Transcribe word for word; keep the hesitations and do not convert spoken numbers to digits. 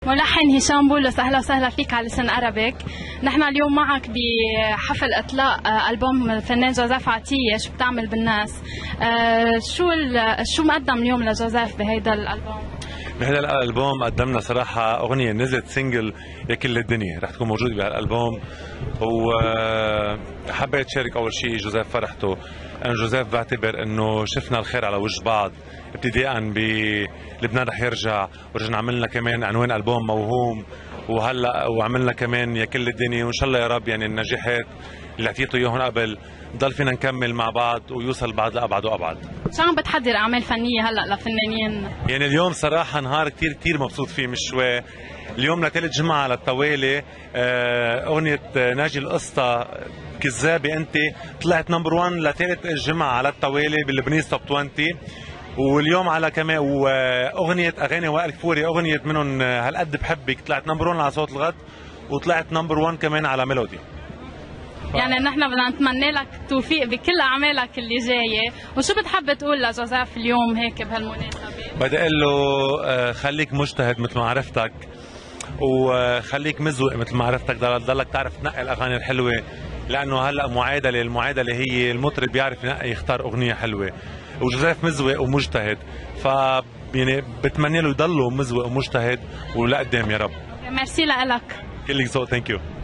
ملحن هشام بولس، اهلا وسهلا فيك على لسان ارابيك. نحن اليوم معك بحفل اطلاق البوم الفنان جوزيف عطيه، شو بتعمل بالناس؟ شو شو مقدم اليوم لجوزيف بهيدا الالبوم؟ بهذا الالبوم قدمنا صراحه اغنيه نزلت سنجل يا كل الدنيا، رح تكون موجوده بهالالبوم. وحبيت شارك اول شيء جوزيف فرحته. انا جوزيف بعتبر انه شفنا الخير على وجه بعض، ابتداء بلبنان رح يرجع، ورجعنا عملنا كمان عنوان البوم موهوم، وهلا وعملنا كمان يا كل الدنيا. وان شاء الله يا رب يعني النجاحات اللي اعطيته اياهم قبل نضل فينا نكمل مع بعض ويوصل بعض لابعد وابعد. شو عم بتحضر اعمال فنيه هلا لفنانين؟ يعني اليوم صراحه نهار كثير كثير مبسوط فيه مش شوي. اليوم لثالث جمعه على التوالي اغنيه ناجي القصه كذابه انت طلعت نمبر واحد لثالث جمعه على التوالي بالبنيس توب عشرين. واليوم على كمان واغنيه اغاني وائل كفوري، اغنيه منهم هالقد بحبك طلعت نمبر واحد على صوت الغد، وطلعت نمبر واحد كمان على ميلودي. يعني نحن بدنا نتمنى لك توفيق بكل اعمالك اللي جايه. وشو بتحب تقول لجوزيف اليوم هيك بهالمناسبه؟ بدي اقول له خليك مجتهد مثل ما عرفتك، وخليك مزوق مثل ما عرفتك، ضلك تعرف تنقي الاغاني الحلوه، لانه هلا معادله المعادله هي المطرب بيعرف ينقي يختار اغنيه حلوه، وجوزيف مزوق ومجتهد. ف يعني بتمنى له يضله مزوق ومجتهد ولقدام يا رب. ميرسي لك. كلك ذوق. ثانك يو.